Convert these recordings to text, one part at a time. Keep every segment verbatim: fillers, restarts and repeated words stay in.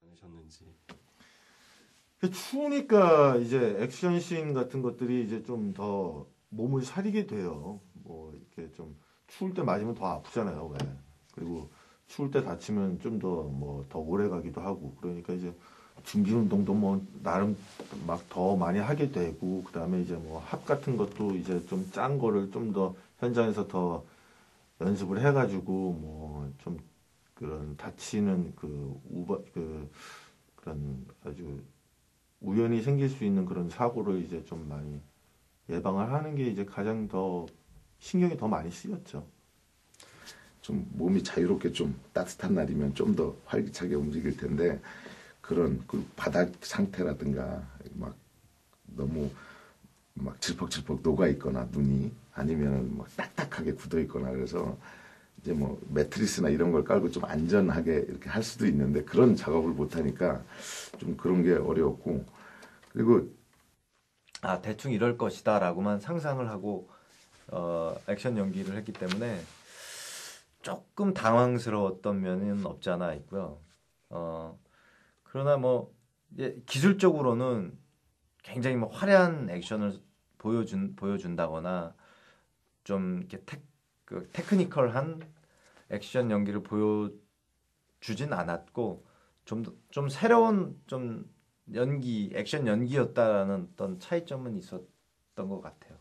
않으셨는지. 추우니까 이제 액션씬 같은 것들이 이제 좀 더 몸을 사리게 돼요. 뭐 이렇게 좀 추울 때 맞으면 더 아프잖아요. 왜? 그리고 추울 때 다치면 좀 더 뭐 더 오래 가기도 하고 그러니까 이제 준비 운동도 뭐 나름 막 더 많이 하게 되고 그다음에 이제 뭐 합 같은 것도 이제 좀 짠 거를 좀 더 현장에서 더 연습을 해가지고 뭐 좀 그런 다치는 그 우바 그 그런 아주 우연히 생길 수 있는 그런 사고를 이제 좀 많이 예방을 하는 게 이제 가장 더 신경이 더 많이 쓰였죠. 좀 몸이 자유롭게 좀 따뜻한 날이면 좀 더 활기차게 움직일 텐데 그런 그 바닥 상태라든가 막 너무 막 질퍽질퍽 녹아 있거나 눈이 아니면 막 딱딱하게 굳어 있거나 그래서 이제 뭐 매트리스나 이런 걸 깔고 좀 안전하게 이렇게 할 수도 있는데 그런 작업을 못 하니까 좀 그런 게 어려웠고 그리고 아 대충 이럴 것이다 라고만 상상을 하고 어, 액션 연기를 했기 때문에 조금 당황스러웠던 면은 없지 않아 있고요. 어, 그러나 뭐 이제 기술적으로는 굉장히 뭐 화려한 액션을 보여준 보여준다거나 좀 이렇게 테, 그 테크니컬한 액션 연기를 보여주진 않았고 좀 좀 새로운 좀 연기 액션 연기였다라는 어떤 차이점은 있었던 것 같아요.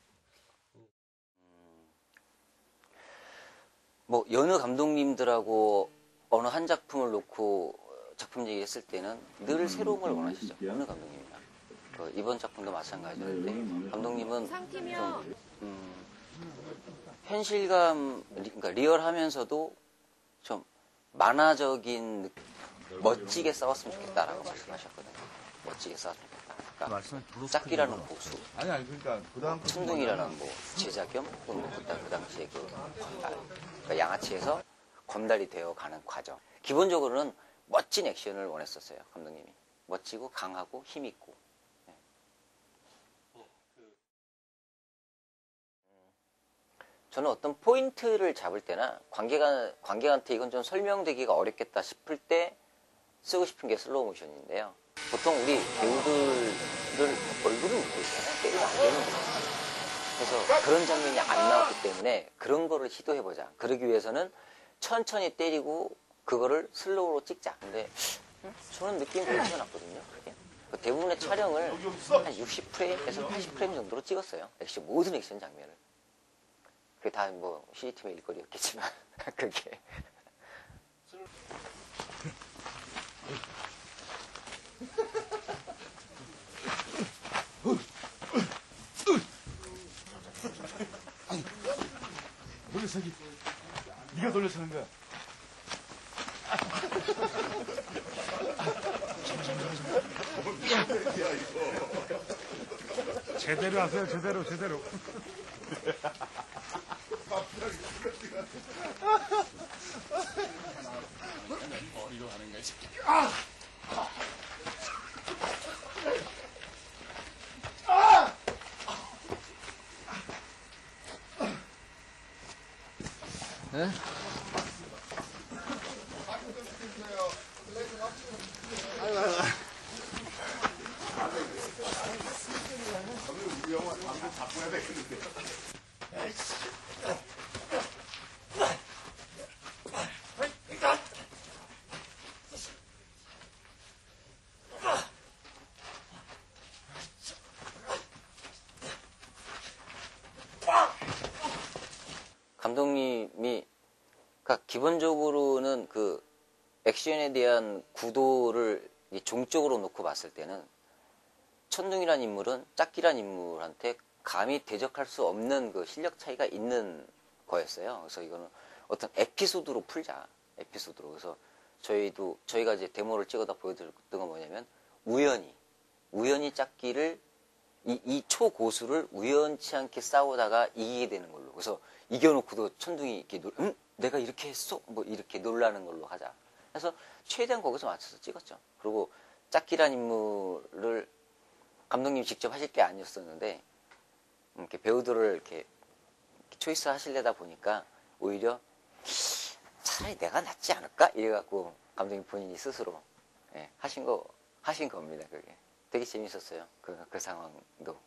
뭐 여느 감독님들하고 어느 한 작품을 놓고 작품 얘기했을 때는 늘 새로운 걸 원하시죠. 어느 감독님이나. 그 이번 작품도 마찬가지인데 감독님은 좀 음, 현실감, 그러니까 리얼하면서도 좀 만화적인 멋지게 싸웠으면 좋겠다라고 말씀하셨거든요. 멋지게 싸웠으면 좋겠다. 그러니까 짝기라는 고수, 아니 아니 그러니까 그다음 천둥이라는 뭐 제자 겸 혹은 뭐 그때 그 당시에 그 건달, 그러니까 양아치에서 건달이 되어 가는 과정. 기본적으로는 멋진 액션을 원했었어요, 감독님이. 멋지고 강하고 힘 있고. 네. 저는 어떤 포인트를 잡을 때나 관계가 관객한테 이건 좀 설명되기가 어렵겠다 싶을 때 쓰고 싶은 게 슬로우 모션인데요. 보통 우리 배우들을 얼굴을 묻고 있잖아요. 때리면 안 되는 거예요. 그래서 그런 장면이 안 나왔기 때문에 그런 거를 시도해보자. 그러기 위해서는 천천히 때리고 그거를 슬로우로 찍자. 근데 음? 저는 느낌이 그렇지 않았거든요. 그게. 대부분의 촬영을 한 육십 프레임에서 팔십 프레임 정도로 찍었어요. 액션, 모든 액션 장면을. 그게 다 뭐 씨지티비 일거리였겠지만 그게. 돌려서기. 네가 돌려서는 거야. 제대로 하세요. 제대로 제대로. 머리로 하는 거지. 아! 네? 감독님이 그러니까 기본적으로는 그 액션에 대한 구도를 종적으로 놓고 봤을 때는 천둥이라는 인물은 짝기란 인물한테 감히 대적할 수 없는 그 실력 차이가 있는 거였어요. 그래서 이거는 어떤 에피소드로 풀자. 에피소드로. 그래서 저희도 저희가 이제 데모를 찍어다 보여드렸던 건 뭐냐면 우연히 우연히 짝기를 이, 이 초고수를 우연치 않게 싸우다가 이기게 되는 걸로. 그래서 이겨놓고도 천둥이 이렇게 놀, 응? 내가 이렇게 했어? 뭐 이렇게 놀라는 걸로 하자. 그래서 최대한 거기서 맞춰서 찍었죠. 그리고 짝기란 인물을 감독님이 직접 하실 게 아니었었는데 이렇게 배우들을 이렇게 초이스 하시려다 보니까 오히려 차라리 내가 낫지 않을까? 이래갖고 감독님 본인이 스스로 예, 하신 거 하신 겁니다. 그게 되게 재밌었어요. 그, 그 상황도.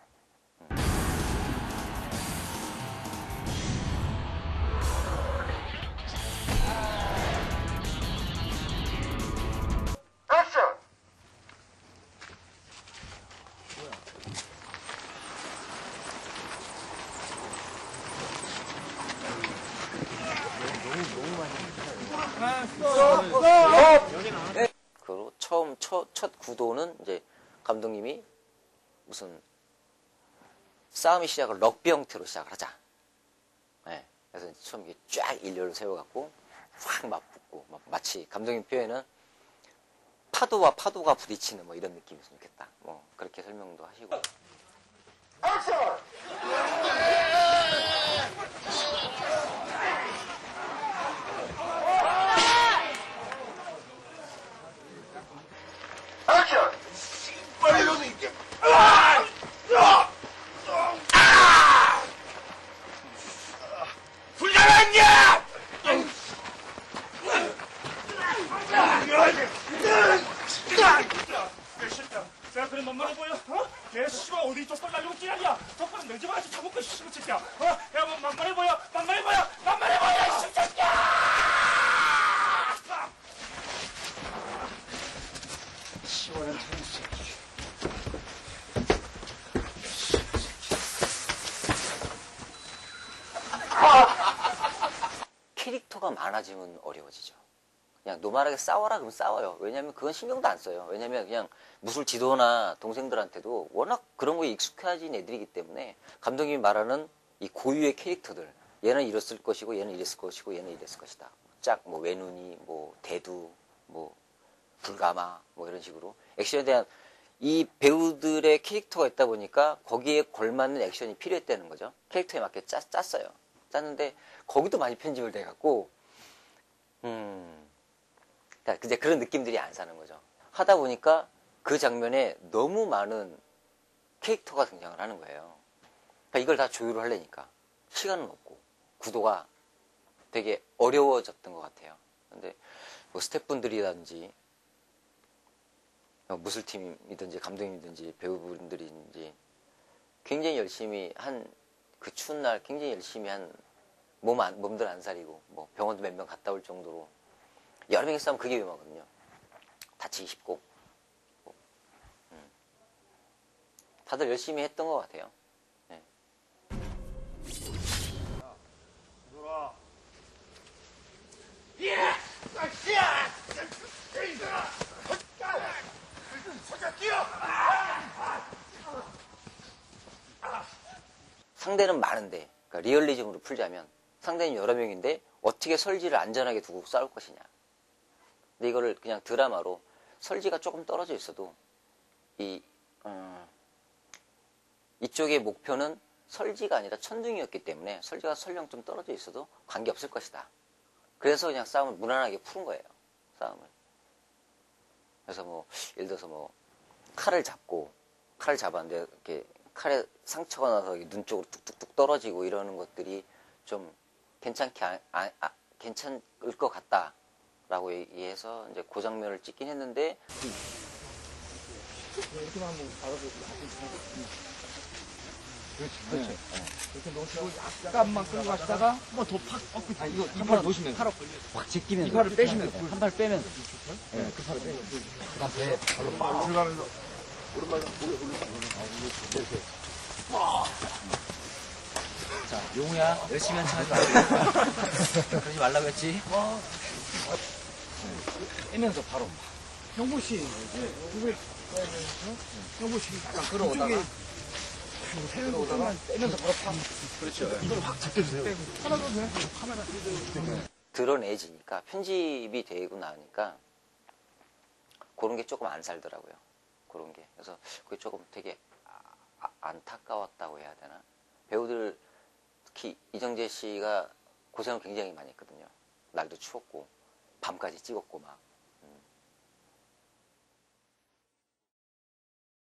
그리고 처음 첫, 첫 구도는 이제 감독님이 무슨 싸움의 시작을 럭비 형태로 시작을 하자. 네, 그래서 처음 이렇게 쫙 일렬로 세워갖고 확 맞붙고 막 마치 감독님 표현은 파도와 파도가 부딪히는 뭐 이런 느낌이었으면 좋겠다. 뭐 그렇게 설명도 하시고. 내가 그래 만만해 보여? 어? 걔 씨발 어디 족발 날리고 끼라냐? 족발은 내 집안에서 잡을거 씨발 새끼야. 어? 야 뭐 만만해 보여? 만만해 보여? 만만해 보여? 씨 새끼야! 시원한 차는 새끼. 캐릭터가 많아지면 어려워지죠. 그냥 노멀하게 싸워라 그러면 싸워요. 왜냐면 그건 신경도 안 써요. 왜냐면 그냥 무술 지도나 동생들한테도 워낙 그런 거에 익숙해진 애들이기 때문에 감독님이 말하는 이 고유의 캐릭터들, 얘는 이랬을 것이고 얘는 이랬을 것이고 얘는 이랬을 것이다. 짝 뭐 외눈이 뭐 대두 뭐 불가마 뭐 이런 식으로 액션에 대한 이 배우들의 캐릭터가 있다 보니까 거기에 걸맞는 액션이 필요했다는 거죠. 캐릭터에 맞게 짰, 짰어요. 짰는데 거기도 많이 편집을 돼갖고 음 그러니까 이제 그런 느낌들이 안 사는 거죠. 하다 보니까 그 장면에 너무 많은 캐릭터가 등장을 하는 거예요. 그러니까 이걸 다 조율을 하려니까 시간은 없고 구도가 되게 어려워졌던 것 같아요. 근데 뭐 스태프분들이라든지 무술팀이든지 감독님이든지 배우분들이든지 굉장히 열심히 한 그 추운 날 굉장히 열심히 한 몸 안, 몸들 안 사리고 뭐 병원도 몇 명 갔다 올 정도로 여러 명이 싸우면 그게 위험하거든요. 다치기 쉽고 뭐, 음. 다들 열심히 했던 것 같아요. 네. 상대는 많은데 그러니까 리얼리즘으로 풀자면 상대는 여러 명인데 어떻게 설지를 안전하게 두고 싸울 것이냐. 근데 이거를 그냥 드라마로 설지가 조금 떨어져 있어도 이 음, 이쪽의 목표는 설지가 아니라 천둥이었기 때문에 설지가 설령 좀 떨어져 있어도 관계없을 것이다. 그래서 그냥 싸움을 무난하게 푸는 거예요. 싸움을. 그래서 뭐 예를 들어서 뭐 칼을 잡고 칼을 잡았는데 이렇게 칼에 상처가 나서 눈 쪽으로 뚝뚝뚝 떨어지고 이러는 것들이 좀 괜찮게 아, 아, 아, 괜찮을 것 같다라고 얘기해서 이제 그 장면을 찍긴 했는데 이렇게만 한번 바라보고 그렇지, 그렇지. 이렇게 놓으시고 약간만 끌고 가시다가 한 번 더 팍. 어, 아, 이거 이 팔을 놓으시면 팔을 확 제끼면 이 팔을 빼시면 한 발 빼면 네, 그 팔을 빼면 그다음 배 발로 막 들어가면서 오른발로 오래 올리고 자, 용우야 열심히 한참 하지 말고 그러지 말라고 했지. 빼면서 바로 형부 씨, 누구 형부 씨 약간 끌어오다가 끌어오다가 빼면서 바로 팍. 그렇죠. 이걸 확 제껴주세요. 하나도 돼. 카메라. 드러내지니까 편집이 되고 나니까 그런 게 조금 안 살더라고요. 그런 게. 그래서 그게 조금 되게 아, 안타까웠다고 해야 되나? 배우들 특히 이정재 씨가 고생을 굉장히 많이 했거든요. 날도 추웠고 밤까지 찍었고 막